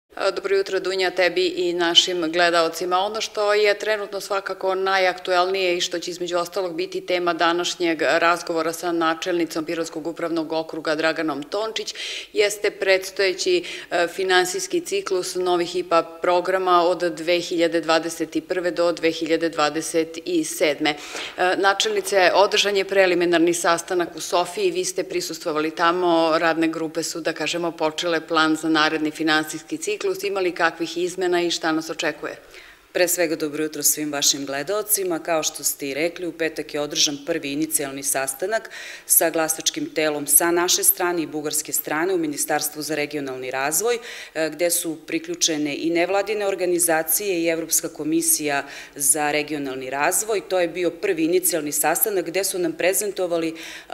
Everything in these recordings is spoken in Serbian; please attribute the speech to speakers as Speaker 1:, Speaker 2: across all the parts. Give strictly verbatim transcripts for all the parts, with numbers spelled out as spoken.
Speaker 1: Dobro jutro, Dunja, tebi i našim gledaocima. Ono što je trenutno svakako najaktuelnije i što će između ostalog biti tema današnjeg razgovora sa načelnicom Pirotskog upravnog okruga Draganom Tončić jeste predstojeći finansijski ciklus novih I P A programa od dve hiljade dvadeset prve do dve hiljade dvadeset sedme. Načelnice, održan je preliminarni sastanak u Sofiji, vi ste prisustvovali tamo, radne grupe su, da kažemo, počele plan za naredni finansijski ciklus. Ima li kakvih izmena i šta nas očekuje?
Speaker 2: Pre svega dobro jutro svim vašim gledaocima. Kao što ste i rekli, u petak je održan prvi inicijalni sastanak sa glasačkim telom sa naše strane i bugarske strane u Ministarstvu za regionalni razvoj, gde su priključene i nevladine organizacije i Evropska komisija za regionalni razvoj. To je bio prvi inicijalni sastanak gde su nam prezentovali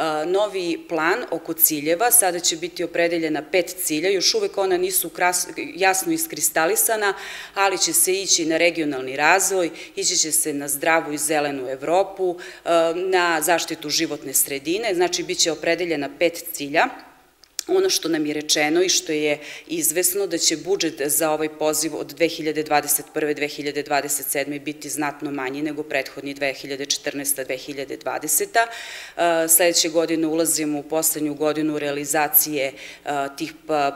Speaker 2: novi plan oko ciljeva. Sada će biti opredeljena pet cilja, još uvek ona nisu jasno iskristalisana, ali će se ići na regionalni regionalni razvoj, ići će se na zdravu i zelenu Evropu, na zaštitu životne sredine, znači bit će opredeljena pet cilja. Ono što nam je rečeno i što je izvesno da će budžet za ovaj poziv od dve hiljade dvadeset prve do dve hiljade dvadeset sedme biti znatno manji nego prethodni dve hiljade četrnaesta do dve hiljade dvadeseta. Sledeće godine ulazimo u poslednju godinu realizacije tih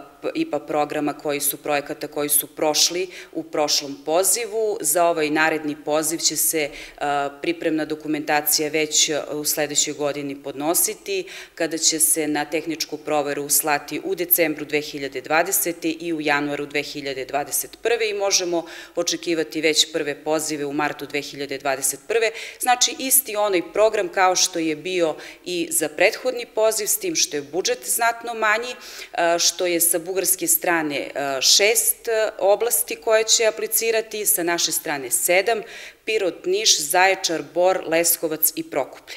Speaker 2: I P A programa koji su projekata koji su prošli u prošlom pozivu. Za ovaj naredni poziv će se pripremna dokumentacija već u sledećoj godini podnositi, kada će se na tehničku proveru slati u decembru dve hiljade dvadesete i u januaru dve hiljade dvadeset prve i možemo očekivati već prve pozive u martu dve hiljade dvadeset prve. Znači isti onaj program kao što je bio i za prethodni poziv, s tim što je budžet znatno manji, što je sa bugarske strane šest oblasti koje će aplicirati, sa naše strane sedam, Pirot, Niš, Zaječar, Bor, Leskovac i Prokuplje.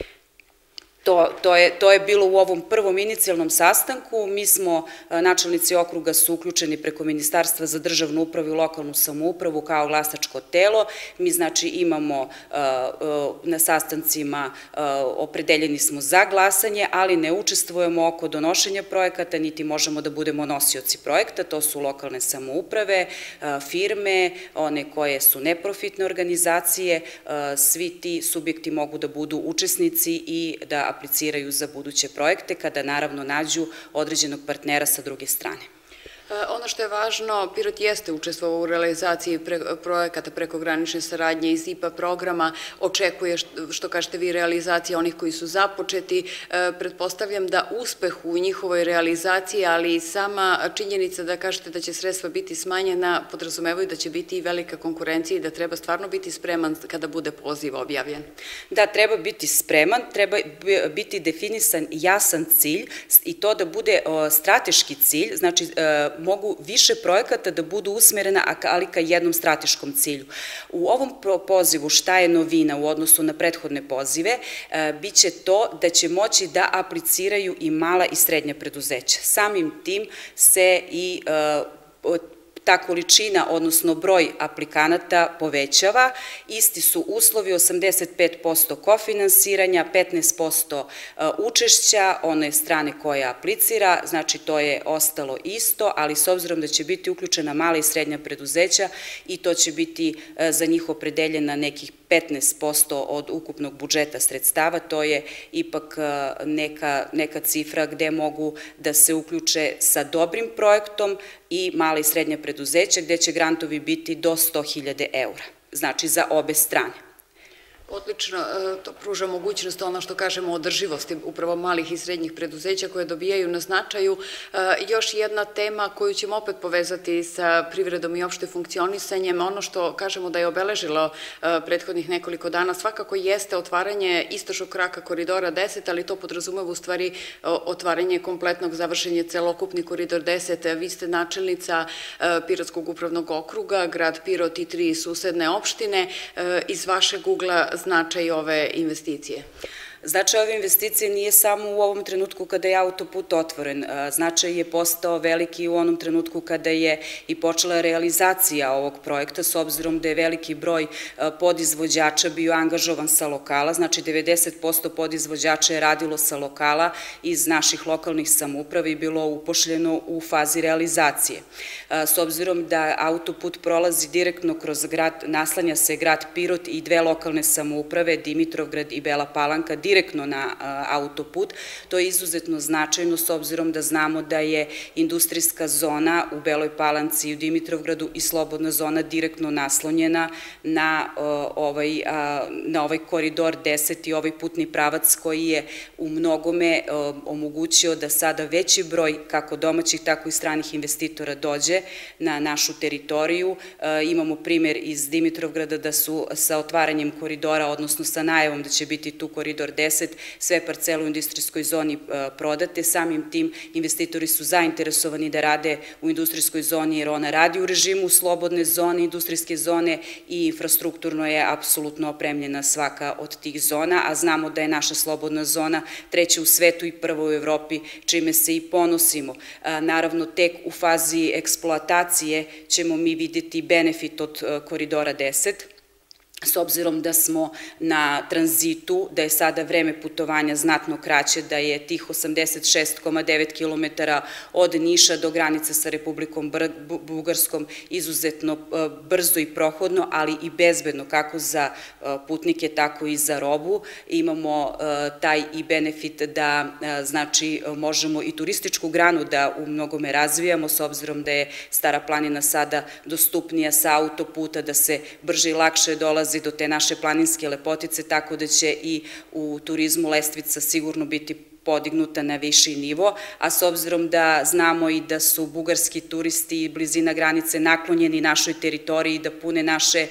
Speaker 2: To, to, je, to je bilo u ovom prvom inicijalnom sastanku. Mi smo, načelnici okruga su uključeni preko Ministarstva za državnu upravu i lokalnu samoupravu kao glasačko telo. Mi znači imamo na sastancima, opredeljeni smo za glasanje, ali ne učestvujemo oko donošenja projekata, niti možemo da budemo nosioci projekta. To su lokalne samouprave, firme, one koje su neprofitne organizacije. Svi ti subjekti mogu da budu učesnici i da apliciraju za buduće projekte kada naravno nađu određenog partnera sa druge strane.
Speaker 1: Ono što je važno, Pirot jeste učestvovao u realizaciji projekata prekogranične saradnje iz I P A programa, očekuje, što kažete vi, realizacija onih koji su započeti. Pretpostavljam da uspeh u njihovoj realizaciji, ali i sama činjenica da kažete da će sredstva biti smanjena, podrazumevaju da će biti i velika konkurencija i da treba stvarno biti spreman kada bude poziv objavljen.
Speaker 2: Da, treba biti spreman, treba biti definisan jasan cilj i to da bude strateški cilj, znači mogu više projekata da budu usmerena, ali ka jednom strateškom cilju. U ovom pozivu šta je novina u odnosu na prethodne pozive, bit će to da će moći da apliciraju i mala i srednja preduzeća. Samim tim se i ta količina, odnosno broj aplikanata povećava. Isti su uslovi, osamdeset pet posto kofinansiranja, petnaest posto učešća one strane koja aplicira, znači to je ostalo isto, ali s obzirom da će biti uključena mala i srednja preduzeća i to će biti za njih opredeljena nekih petnaest posto od ukupnog budžeta sredstava, to je ipak neka, neka cifra gde mogu da se uključe sa dobrim projektom i mala i srednja preduzeća gde će grantovi biti do sto hiljada eura, znači za obe strane.
Speaker 1: Odlično, to pruža mogućnost ono što kažemo održivosti upravo malih i srednjih preduzeća koje dobijaju na značaju. Još jedna tema koju ćemo opet povezati sa privredom i opšte funkcionisanjem, ono što kažemo da je obeležilo prethodnih nekoliko dana, svakako jeste otvaranje istočnog kraka koridora deset, ali to podrazumeva u stvari otvaranje kompletnog, završenje celokupni koridor deset. Vi ste načelnica Pirotskog upravnog okruga, grad Pirot i tri susedne opštine. Iz vašeg ugla značaj ove investicije?
Speaker 2: Značaj ove investicije nije samo u ovom trenutku kada je autoput otvoren. Značaj je postao veliki u onom trenutku kada je i počela realizacija ovog projekta, s obzirom da je veliki broj podizvođača bio angažovan sa lokala, znači devedeset posto podizvođača je radilo sa lokala iz naših lokalnih samouprava i bilo upošljeno u fazi realizacije. S obzirom da autoput prolazi direktno kroz grad, naslanja se grad Pirot i dve lokalne samouprave, Dimitrovgrad i Bela Palanka, direktno na autoput. To je izuzetno značajno s obzirom da znamo da je industrijska zona u Beloj Palanci i u Dimitrovgradu i slobodna zona direktno naslonjena na ovaj, na ovaj koridor deset i ovaj putni pravac koji je u mnogome omogućio da sada veći broj kako domaćih tako i stranih investitora dođe na našu teritoriju. Imamo primjer iz Dimitrovgrada da su sa otvaranjem koridora, odnosno sa najavom da će biti tu koridor deset, sve parcele u industrijskoj zoni prodate. Samim tim investitori su zainteresovani da rade u industrijskoj zoni jer ona radi u režimu slobodne zone, industrijske zone i infrastrukturno je apsolutno opremljena svaka od tih zona, a znamo da je naša slobodna zona treća u svetu i prva u Evropi, čime se i ponosimo. Naravno, tek u fazi eksploatacije ćemo mi vidjeti benefit od koridora deset, s obzirom da smo na tranzitu, da je sada vreme putovanja znatno kraće, da je tih osamdeset šest zarez devet kilometara od Niša do granice sa Republikom Bugarskom izuzetno brzo i prohodno, ali i bezbedno kako za putnike, tako i za robu. Imamo taj i benefit da, znači, možemo i turističku granu da u mnogome razvijamo, s obzirom da je Stara planina sada dostupnija sa autoputa, da se brže i lakše dolazi do te naše planinske lepotice, tako da će i u turizmu lestvica sigurno biti podignuta na viši nivo, a s obzirom da znamo i da su bugarski turisti i blizina granice naklonjeni našoj teritoriji, da pune naše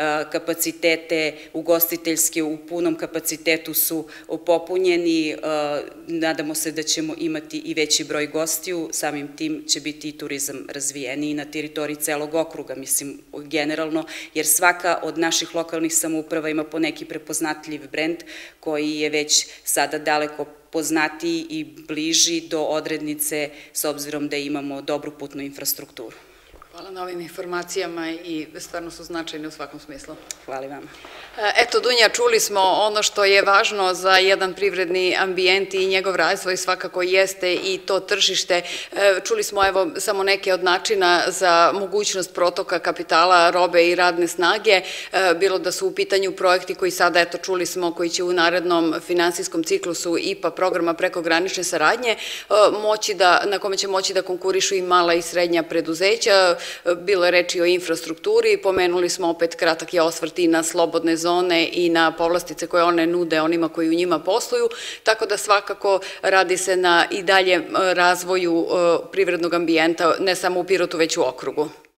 Speaker 2: kapacitete ugostiteljske u punom kapacitetu su popunjeni, nadamo se da ćemo imati i veći broj gostiju, samim tim će biti i turizam razvijeniji na teritoriji celog okruga, mislim generalno, jer svaka od naših lokalnih samouprava ima po neki prepoznatljiv brend koji je već sada daleko poznatiji i bliži do odrednice s obzirom da imamo dobru putnu infrastrukturu.
Speaker 1: Hvala na ovim informacijama i stvarno su značajne u svakom smislu.
Speaker 2: Hvala vama.
Speaker 1: Eto, Dunja, čuli smo ono što je važno za jedan privredni ambijent i njegov razvoj svakako jeste i to tržište. Čuli smo evo samo neke od načina za mogućnost protoka kapitala, robe i radne snage, bilo da su u pitanju projekti koji sada, eto, čuli smo, koji će u narednom finansijskom ciklusu I P A programa prekogranične saradnje moći da, na kome će moći da konkurišu i mala i srednja preduzeća. Bilo je reči o infrastrukturi, pomenuli smo opet kratak je osvrt i na slobodne zone i na povlastice koje one nude onima koji u njima posluju, tako da svakako radi se na i dalje razvoju privrednog ambijenta, ne samo u Pirotu, već u okrugu.